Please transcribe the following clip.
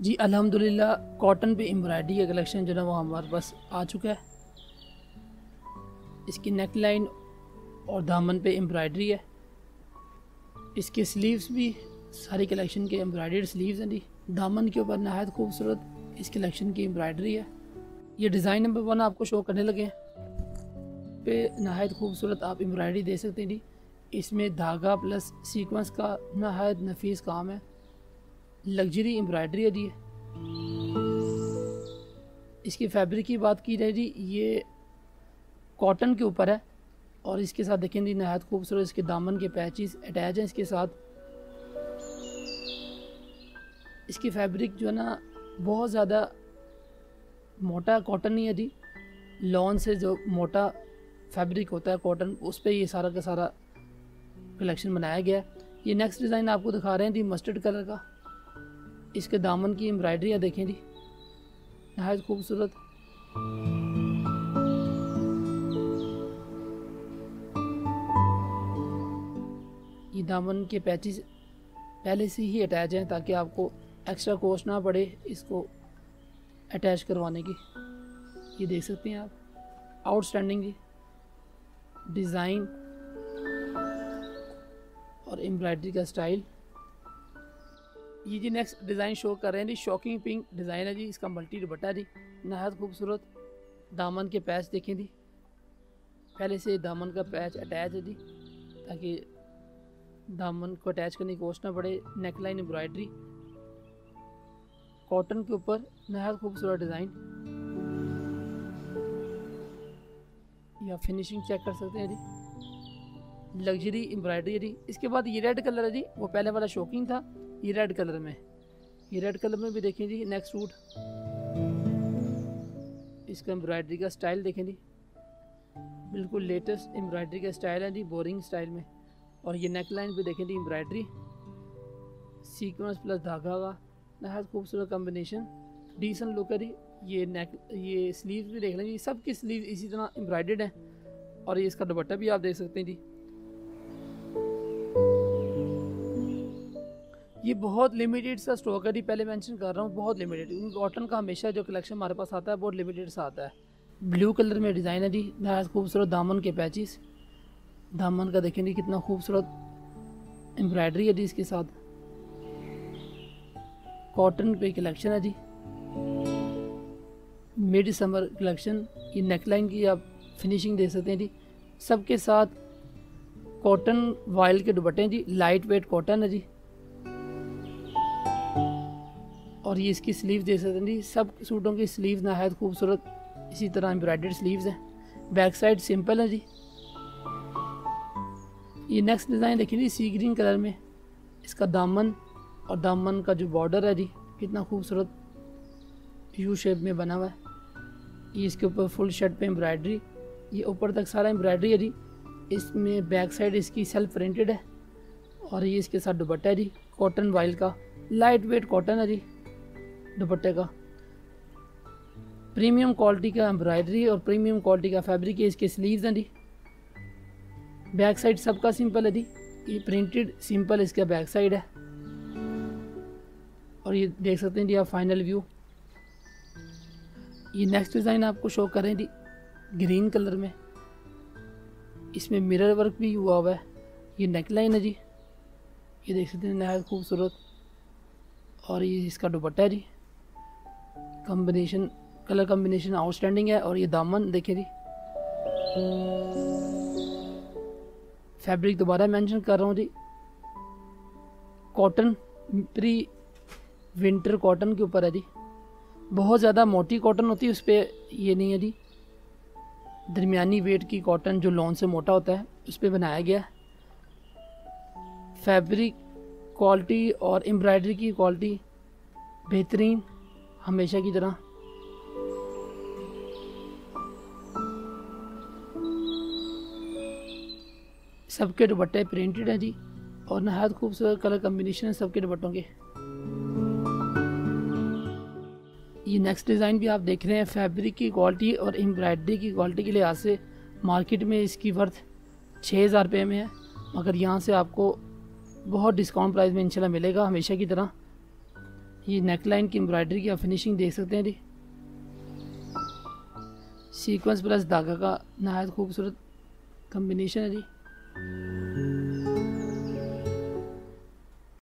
जी अल्हम्दुलिल्लाह कॉटन पे एम्ब्रॉयडरी का कलेक्शन जो है वो हमारे पास आ चुका है। इसकी नेक लाइन और दामन पे एम्ब्रॉयडरी है। इसके स्लीव्स भी सारी कलेक्शन के एम्ब्रॉयडर्ड स्लीव्स हैं जी। दामन के ऊपर नहायत खूबसूरत इस कलेक्शन की एम्ब्रॉयडरी है। ये डिज़ाइन नंबर 1 आपको शो करने लगे हैं पे नहायत खूबसूरत आप एम्ब्रॉयडरी दे सकते हैं जी। इसमें धागा प्लस सीक्वेंस का नहायत नफीस काम है, लग्जरी एम्ब्रॉयडरी है जी। इसकी फैब्रिक की बात की जाए जी, ये कॉटन के ऊपर है और इसके साथ देखें जी नहायत खूबसूरत इसके दामन के पैचेस अटैच हैं इसके साथ। इसकी फैब्रिक जो है ना बहुत ज़्यादा मोटा कॉटन नहीं है जी। लॉन से जो मोटा फैब्रिक होता है कॉटन, उस पर ये सारा का सारा कलेक्शन बनाया गया है। ये नेक्स्ट डिज़ाइन आपको दिखा रहे हैं जी मस्टर्ड कलर का। इसके दामन की एम्ब्रॉयडरी देखें जी, नहायत खूबसूरत। ये दामन के पैचेस पहले से ही अटैच हैं ताकि आपको एक्स्ट्रा कॉस्ट ना पड़े इसको अटैच करवाने की। ये देख सकते हैं आप, आउटस्टैंडिंग जी डिज़ाइन और एम्ब्रॉयडरी का स्टाइल। ये जी नेक्स्ट डिज़ाइन शो कर रहे हैं जी, शॉकिंग पिंक डिज़ाइन है जी। इसका मल्टी दुपट्टा जी, नहायत खूबसूरत। दामन के पैच देखें जी, पहले से दामन का पैच अटैच है जी ताकि दामन को अटैच करने की कोशिश ना पड़े। नेकलाइन एम्ब्रॉयडरी कॉटन के ऊपर, नहायत खूबसूरत डिज़ाइन। या फिनिशिंग चेक कर सकते हैं जी, लग्जरी एम्ब्रॉयडरी है जी। इसके बाद ये रेड कलर है जी, वो पहले वाला शॉकिंग था, ये रेड कलर में। ये रेड कलर में भी देखें जी नेक्स्ट सूट। इसका एम्ब्रॉयडरी का स्टाइल देखें जी, बिल्कुल लेटेस्ट एम्ब्रॉयडरी का स्टाइल है जी, बोरिंग स्टाइल में। और ये नेक लाइन भी देखें जी एम्ब्रॉयडरी सीक्वेंस प्लस धागा का नहायत खूबसूरत कॉम्बिनेशन, डिसेंट लुक है जी। ये नेक, ये स्लीव भी देख लें जी, सब की स्लीव इसी तरह एम्ब्रॉयडर्ड है। और ये इसका दुपट्टा भी आप देख सकते हैं जी। ये बहुत लिमिटेड सा स्टॉक है जी, पहले मेंशन कर रहा हूँ, बहुत लिमिटेड। कॉटन का हमेशा जो कलेक्शन हमारे पास आता है बहुत लिमिटेड सा आता है। ब्लू कलर में डिज़ाइन है जी, नहायत खूबसूरत। दामन के पैचेस, दामन का देखें जी कितना खूबसूरत एम्ब्रॉयडरी है जी इसके साथ। कॉटन पे कलेक्शन है जी, मिड समर कलेक्शन। ये नेकलाइन की आप फिनिशिंग देख सकते हैं जी, सबके साथ कॉटन वाइल के दुपट्टे हैं जी, लाइट वेट कॉटन है जी। और ये इसकी स्लीव देख सकते हैं जी, सब सूटों की स्लीव नहायत खूबसूरत इसी तरह एम्ब्रॉयडर्ड स्लीव्स हैं। बैक साइड सिंपल है जी। ये नेक्स्ट डिज़ाइन देखिए जी, सी ग्रीन कलर में। इसका दामन और दामन का जो बॉर्डर है जी कितना खूबसूरत यू शेप में बना हुआ है। ये इसके ऊपर फुल शर्ट पे एम्ब्रॉयडरी, ये ऊपर तक सारा एम्ब्रॉयडरी है जी। इसमें बैक साइड इसकी सेल्फ प्रिंटेड है। और ये इसके साथ दुपट्टा है जी, कॉटन वाइल का, लाइट वेट कॉटन है जी दुपट्टे का। प्रीमियम क्वालिटी का एम्ब्रॉयडरी और प्रीमियम क्वालिटी का फैब्रिक है। इसके स्लीव्स हैं जी। बैक साइड सबका सिंपल है जी, ये प्रिंटेड सिंपल इसका बैक साइड है। और ये देख सकते हैं जी आप फाइनल व्यू। ये नेक्स्ट डिज़ाइन आपको शो करें जी, ग्रीन कलर में। इसमें मिरर वर्क भी हुआ हुआ है। ये नेकलाइन है जी, ये देख सकते हैं नहायत खूबसूरत। और ये इसका दुपट्टा है जी, कॉम्बिनेशन, कलर कॉम्बिनेशन आउटस्टैंडिंग है। और ये दामन देखिए जी, फैब्रिक दोबारा मेंशन कर रहा हूँ जी, कॉटन, प्री विंटर कॉटन के ऊपर है जी। बहुत ज़्यादा मोटी कॉटन होती है उस पर ये नहीं है जी, दरमियानी वेट की कॉटन जो लॉन से मोटा होता है उस पर बनाया गया है। फैब्रिक क्वालिटी और एम्ब्रॉयडरी की क्वालिटी बेहतरीन हमेशा की तरह। सबके दुपट्टे प्रिंटेड हैं जी और नहायत खूबसूरत कलर कॉम्बिनेशन है सबके दुपट्टों के। ये नेक्स्ट डिज़ाइन भी आप देख रहे हैं, फैब्रिक की क्वालिटी और एम्ब्रॉयडरी की क्वालिटी के लिहाज से मार्केट में इसकी वर्थ 6000 रुपये में है, मगर यहाँ से आपको बहुत डिस्काउंट प्राइस में इंशाल्लाह मिलेगा हमेशा की तरह। ये नेक लाइन की एम्ब्रॉयडरी की आप फिनिशिंग देख सकते हैं जी। सीक्वेंस प्लस धागा का नहायत खूबसूरत कम्बिनेशन है जी।